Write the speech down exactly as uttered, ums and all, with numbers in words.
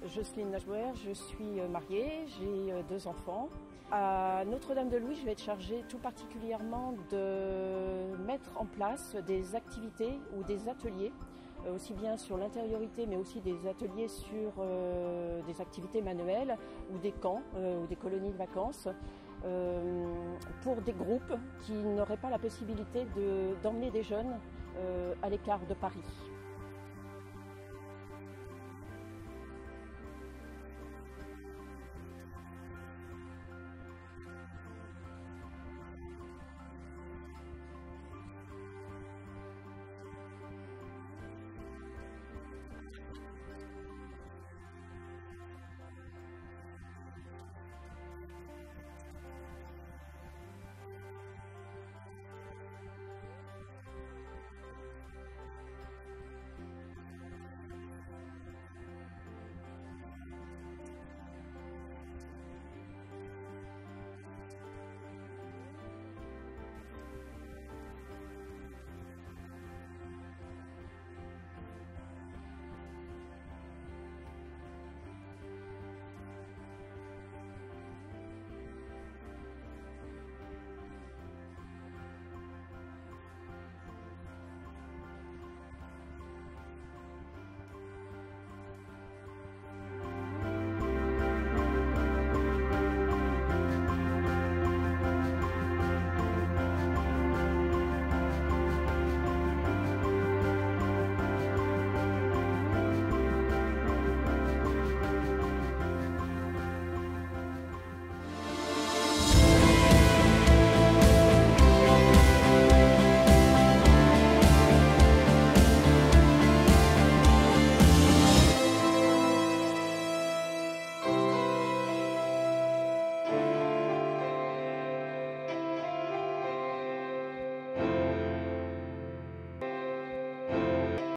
Jocelyne Nachbauer, je suis mariée, j'ai deux enfants. À Notre-Dame-de-Louis, je vais être chargée tout particulièrement de mettre en place des activités ou des ateliers, aussi bien sur l'intériorité, mais aussi des ateliers sur euh, des activités manuelles ou des camps euh, ou des colonies de vacances euh, pour des groupes qui n'auraient pas la possibilité de, d'emmener des jeunes euh, à l'écart de Paris.